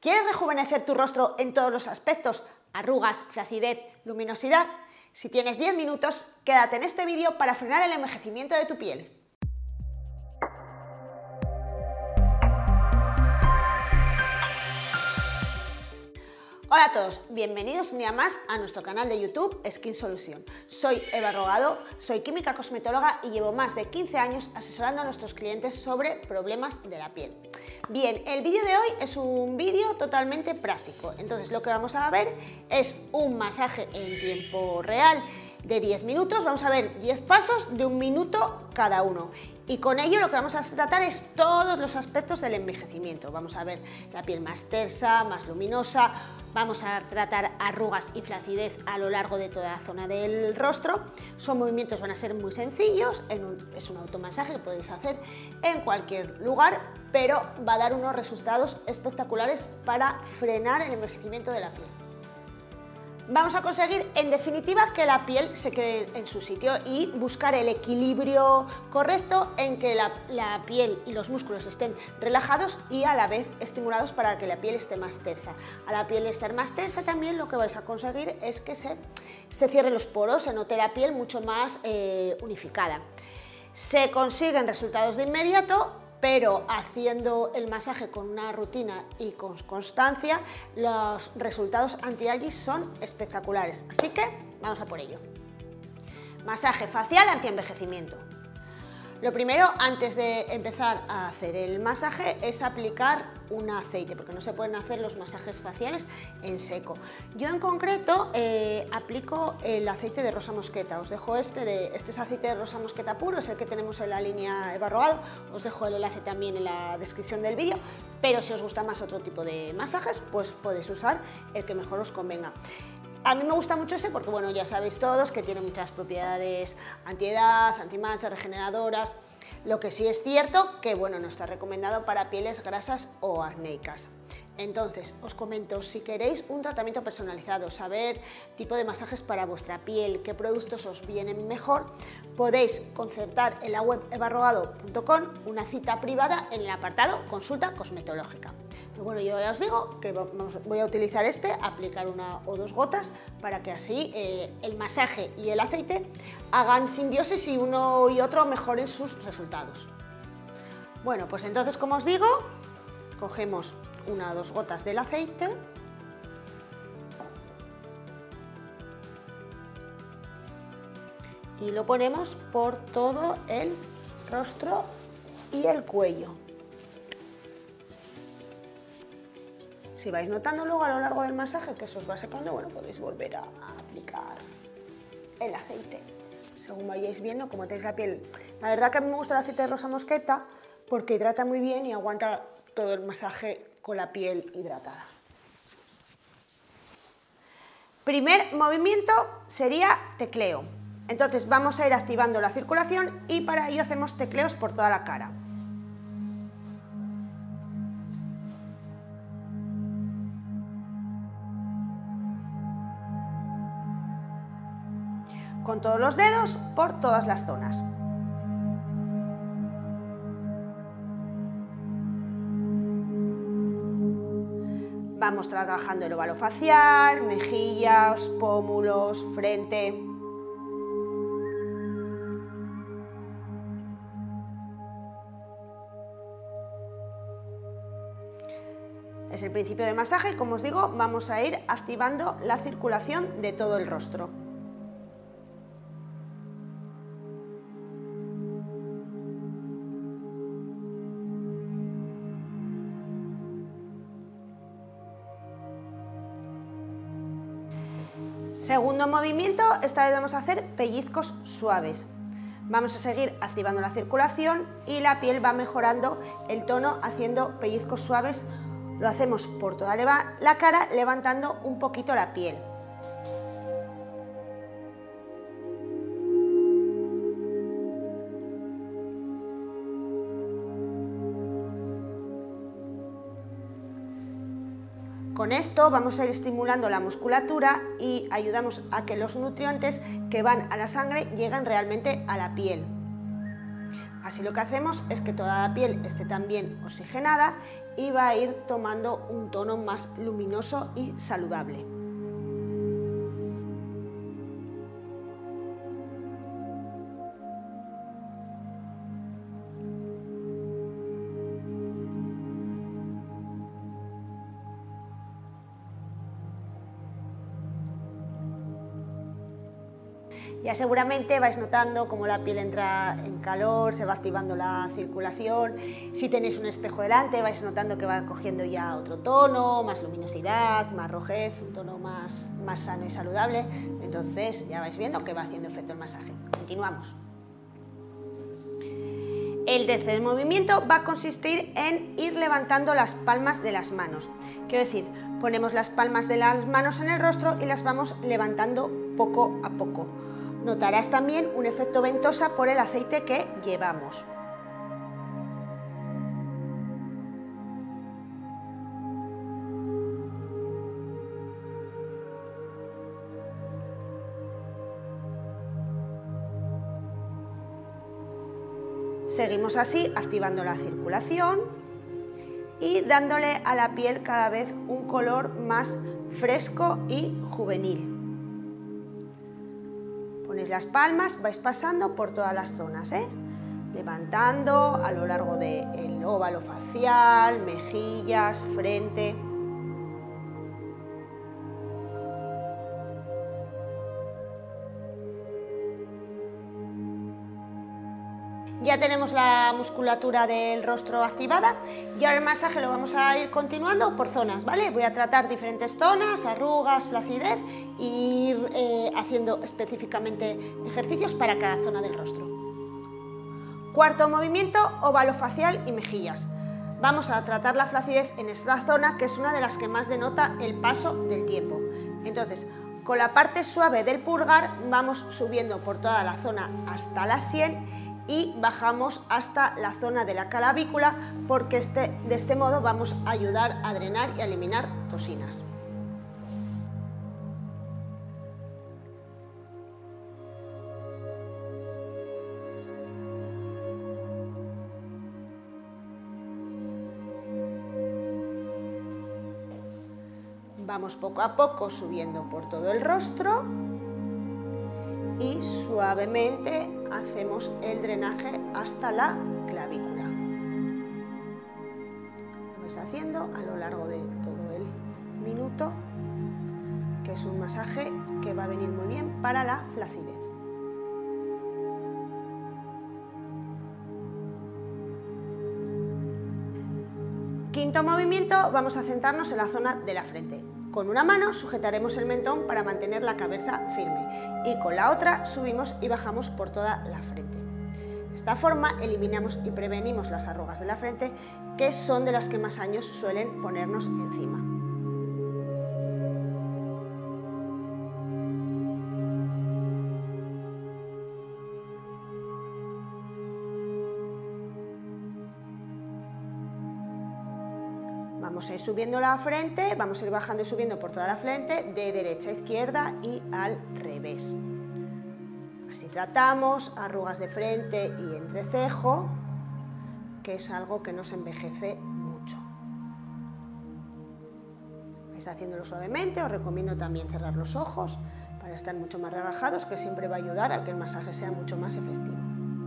¿Quieres rejuvenecer tu rostro en todos los aspectos? Arrugas, flacidez, luminosidad. Si tienes 10 minutos, quédate en este vídeo para frenar el envejecimiento de tu piel. Hola a todos, bienvenidos un día más a nuestro canal de YouTube Skin Solution. Soy Eva Rogado, soy química cosmetóloga y llevo más de 15 años asesorando a nuestros clientes sobre problemas de la piel. Bien, el vídeo de hoy es un vídeo totalmente práctico, entonces lo que vamos a ver es un masaje en tiempo real de 10 minutos, vamos a ver 10 pasos de 1 minuto cada uno. Y con ello lo que vamos a tratar es todos los aspectos del envejecimiento. Vamos a ver la piel más tersa, más luminosa, vamos a tratar arrugas y flacidez a lo largo de toda la zona del rostro. Son movimientos, van a ser muy sencillos, es un automasaje que podéis hacer en cualquier lugar, pero va a dar unos resultados espectaculares para frenar el envejecimiento de la piel. Vamos a conseguir, en definitiva, que la piel se quede en su sitio y buscar el equilibrio correcto en que la piel y los músculos estén relajados y a la vez estimulados para que la piel esté más tersa. A la piel estar más tersa también lo que vais a conseguir es que se cierren los poros, se note la piel mucho más unificada. Se consiguen resultados de inmediato, pero haciendo el masaje con una rutina y con constancia, los resultados anti-aging son espectaculares. Así que vamos a por ello. Masaje facial anti-envejecimiento. Lo primero, antes de empezar a hacer el masaje, es aplicar un aceite, porque no se pueden hacer los masajes faciales en seco. Yo en concreto aplico el aceite de rosa mosqueta. Os dejo este es aceite de rosa mosqueta puro, es el que tenemos en la línea Eva Rogado. Os dejo el enlace también en la descripción del vídeo, pero si os gusta más otro tipo de masajes, pues podéis usar el que mejor os convenga. A mí me gusta mucho ese porque, bueno, ya sabéis todos que tiene muchas propiedades antiedad, antimanchas, regeneradoras. Lo que sí es cierto que, bueno, no está recomendado para pieles grasas o acnéicas. Entonces, os comento, si queréis un tratamiento personalizado, saber tipo de masajes para vuestra piel, qué productos os vienen mejor, podéis concertar en la web evarrogado.com una cita privada en el apartado Consulta Cosmetológica. Pero bueno, yo ya os digo que voy a utilizar aplicar 1 o 2 gotas para que así el masaje y el aceite hagan simbiosis y uno y otro mejoren sus resultados. Bueno, pues entonces, como os digo, cogemos 1 o 2 gotas del aceite y lo ponemos por todo el rostro y el cuello. Si vais notando luego a lo largo del masaje que se os va secando, bueno, podéis volver a aplicar el aceite según vayáis viendo cómo tenéis la piel. La verdad que a mí me gusta el aceite de rosa mosqueta porque hidrata muy bien y aguanta todo el masaje con la piel hidratada. Primer movimiento sería tecleo. Entonces vamos a ir activando la circulación y para ello hacemos tecleos por toda la cara. Con todos los dedos por todas las zonas. Vamos trabajando el óvalo facial, mejillas, pómulos, frente. Es el principio del masaje y, como os digo, vamos a ir activando la circulación de todo el rostro. Segundo movimiento, esta vez vamos a hacer pellizcos suaves. Vamos a seguir activando la circulación y la piel va mejorando el tono haciendo pellizcos suaves. Lo hacemos por toda la cara, levantando un poquito la piel. Con esto vamos a ir estimulando la musculatura y ayudamos a que los nutrientes que van a la sangre lleguen realmente a la piel. Así lo que hacemos es que toda la piel esté también oxigenada y va a ir tomando un tono más luminoso y saludable. Ya seguramente vais notando cómo la piel entra en calor, se va activando la circulación. Si tenéis un espejo delante vais notando que va cogiendo ya otro tono, más luminosidad, más rojez, un tono más sano y saludable. Entonces ya vais viendo que va haciendo efecto el masaje. Continuamos. El tercer movimiento va a consistir en ir levantando las palmas de las manos. Quiero decir, ponemos las palmas de las manos en el rostro y las vamos levantando poco a poco. Notarás también un efecto ventosa por el aceite que llevamos. Seguimos así activando la circulación y dándole a la piel cada vez un color más fresco y juvenil. Ponéis las palmas, vais pasando por todas las zonas, levantando a lo largo del óvalo facial, mejillas, frente. Ya tenemos la musculatura del rostro activada y ahora el masaje lo vamos a ir continuando por zonas, ¿vale? Voy a tratar diferentes zonas, arrugas, flacidez e ir haciendo específicamente ejercicios para cada zona del rostro. Cuarto movimiento, óvalo facial y mejillas. Vamos a tratar la flacidez en esta zona, que es una de las que más denota el paso del tiempo. Entonces, con la parte suave del pulgar vamos subiendo por toda la zona hasta la sien y bajamos hasta la zona de la clavícula, porque de este modo vamos a ayudar a drenar y a eliminar toxinas. Vamos poco a poco subiendo por todo el rostro y suavemente hacemos el drenaje hasta la clavícula. Lo vais haciendo a lo largo de todo el minuto, que es un masaje que va a venir muy bien para la flacidez. Quinto movimiento, vamos a centrarnos en la zona de la frente. Con una mano sujetaremos el mentón para mantener la cabeza firme y con la otra subimos y bajamos por toda la frente. De esta forma eliminamos y prevenimos las arrugas de la frente, que son de las que más años suelen ponernos encima. Vamos a ir subiendo la frente, vamos a ir bajando y subiendo por toda la frente, de derecha a izquierda y al revés. Así tratamos arrugas de frente y entrecejo, que es algo que nos envejece mucho. Vais haciéndolo suavemente, os recomiendo también cerrar los ojos para estar mucho más relajados, que siempre va a ayudar a que el masaje sea mucho más efectivo.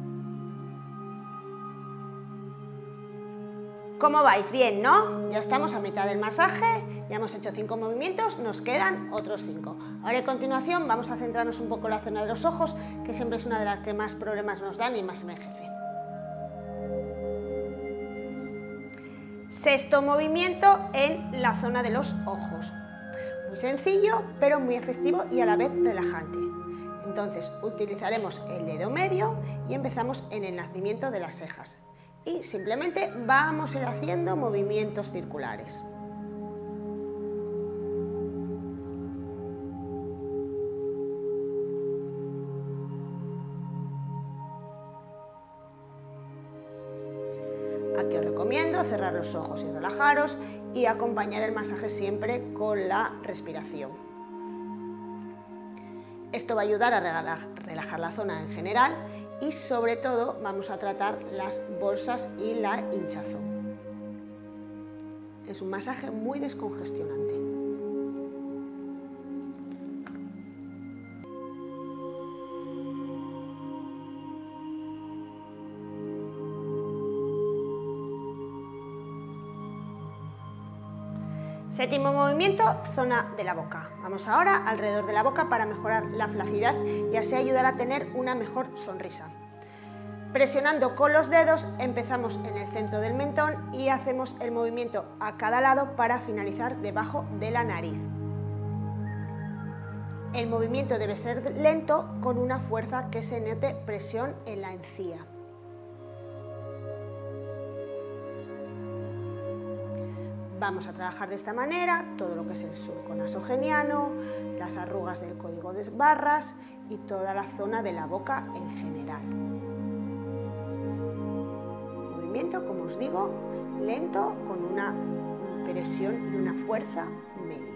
¿Cómo vais? Bien, ¿no? Ya estamos a mitad del masaje, ya hemos hecho 5 movimientos, nos quedan otros 5. Ahora a continuación vamos a centrarnos un poco en la zona de los ojos, que siempre es una de las que más problemas nos dan y más envejece. Sexto movimiento en la zona de los ojos. Muy sencillo, pero muy efectivo y a la vez relajante. Entonces utilizaremos el dedo medio y empezamos en el nacimiento de las cejas. Y simplemente vamos a ir haciendo movimientos circulares. Aquí os recomiendo cerrar los ojos y relajaros y acompañar el masaje siempre con la respiración. Esto va a ayudar a relajar la zona en general y sobre todo vamos a tratar las bolsas y la hinchazón. Es un masaje muy descongestionante. Séptimo movimiento, zona de la boca. Vamos ahora alrededor de la boca para mejorar la flacidez y así ayudar a tener una mejor sonrisa. Presionando con los dedos empezamos en el centro del mentón y hacemos el movimiento a cada lado para finalizar debajo de la nariz. El movimiento debe ser lento con una fuerza que se note presión en la encía. Vamos a trabajar de esta manera todo lo que es el surco nasogeniano, las arrugas del código de barras y toda la zona de la boca en general. Movimiento, como os digo, lento con una presión y una fuerza media.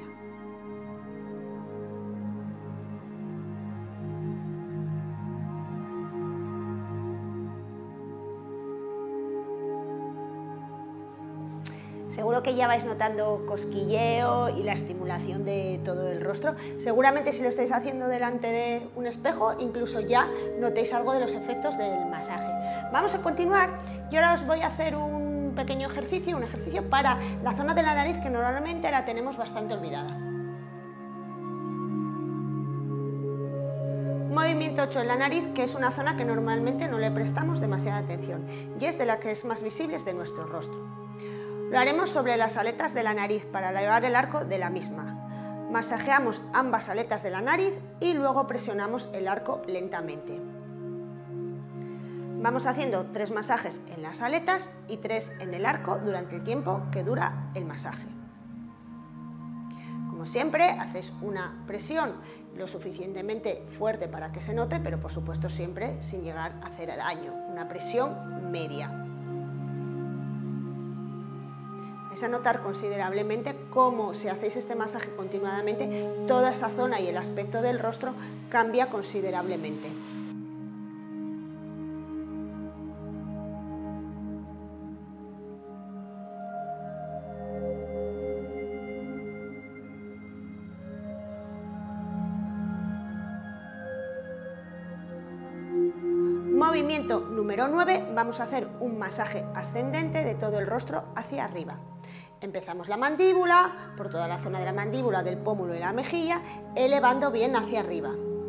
Seguro que ya vais notando cosquilleo y la estimulación de todo el rostro. Seguramente si lo estáis haciendo delante de un espejo, incluso ya notéis algo de los efectos del masaje. Vamos a continuar y ahora os voy a hacer un pequeño ejercicio, para la zona de la nariz que normalmente la tenemos bastante olvidada. Movimiento 8 en la nariz, que es una zona que normalmente no le prestamos demasiada atención y es de la que es más visible de nuestro rostro. Lo haremos sobre las aletas de la nariz para elevar el arco de la misma. Masajeamos ambas aletas de la nariz y luego presionamos el arco lentamente. Vamos haciendo 3 masajes en las aletas y 3 en el arco durante el tiempo que dura el masaje. Como siempre, hacéis una presión lo suficientemente fuerte para que se note, pero por supuesto siempre sin llegar a hacer daño, una presión media. Vais a notar considerablemente cómo si hacéis este masaje continuadamente, toda esa zona y el aspecto del rostro cambia considerablemente. Movimiento número 9, vamos a hacer un masaje ascendente de todo el rostro hacia arriba. Empezamos la mandíbula, por toda la zona de la mandíbula, del pómulo y la mejilla, elevando bien hacia arriba.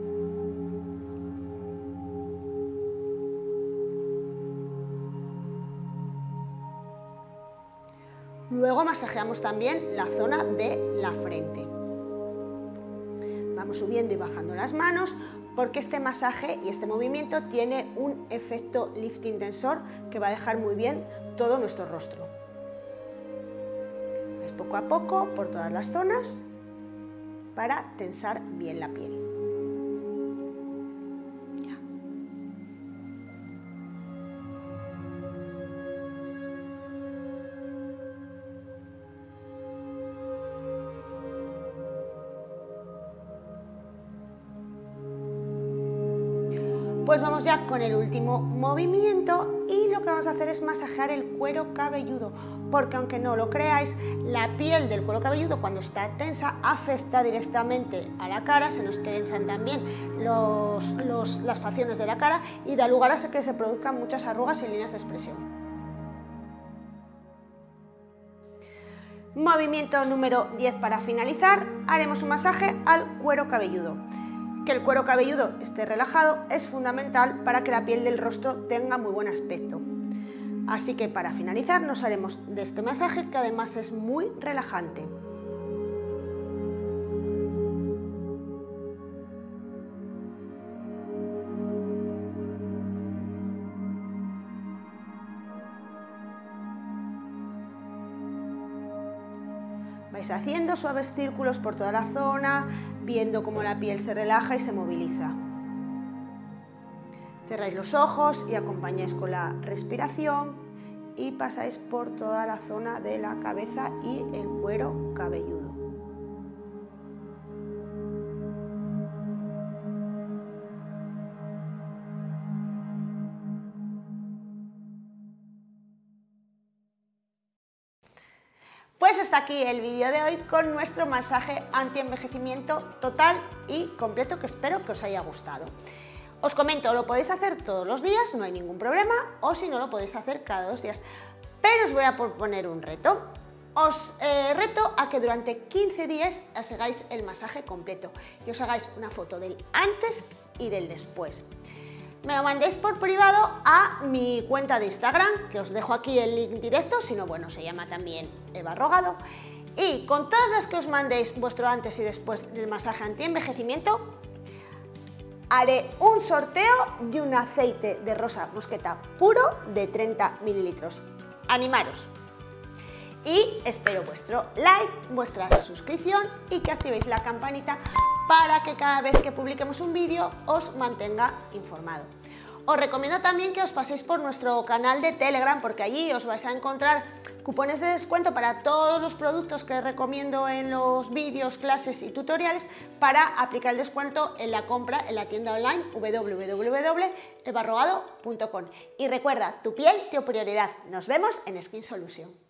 Luego masajeamos también la zona de la frente. Vamos subiendo y bajando las manos porque este masaje y este movimiento tiene un efecto lifting tensor que va a dejar muy bien todo nuestro rostro. Es poco a poco por todas las zonas para tensar bien la piel. Ya. Pues vamos ya con el último movimiento y lo que vamos a hacer es masajear el cuero cabelludo, porque aunque no lo creáis, la piel del cuero cabelludo cuando está tensa afecta directamente a la cara, se nos tensan también las facciones de la cara y da lugar a que se produzcan muchas arrugas y líneas de expresión. Movimiento número 10 para finalizar, haremos un masaje al cuero cabelludo. Que el cuero cabelludo esté relajado es fundamental para que la piel del rostro tenga muy buen aspecto. Así que para finalizar nos haremos de este masaje que además es muy relajante. Vais haciendo suaves círculos por toda la zona, viendo cómo la piel se relaja y se moviliza. Cerráis los ojos y acompañáis con la respiración y pasáis por toda la zona de la cabeza y el cuero cabelludo. Pues hasta aquí el vídeo de hoy con nuestro masaje anti-envejecimiento total y completo, que espero que os haya gustado. Os comento, lo podéis hacer todos los días, no hay ningún problema, o si no, lo podéis hacer cada 2 días. Pero os voy a proponer un reto. Os reto a que durante 15 días os hagáis el masaje completo y os hagáis una foto del antes y del después. Me lo mandéis por privado a mi cuenta de Instagram, que os dejo aquí el link directo, si no, bueno, se llama también Eva Rogado. Y con todas las que os mandéis vuestro antes y después del masaje anti-envejecimiento, haré un sorteo de un aceite de rosa mosqueta puro de 30 mililitros. ¡Animaros! Y espero vuestro like, vuestra suscripción y que activéis la campanita para que cada vez que publiquemos un vídeo os mantenga informado. Os recomiendo también que os paséis por nuestro canal de Telegram, porque allí os vais a encontrar cupones de descuento para todos los productos que recomiendo en los vídeos, clases y tutoriales para aplicar el descuento en la compra en la tienda online www.evarrogado.com. Y recuerda, tu piel, tu prioridad. Nos vemos en Skin Solution.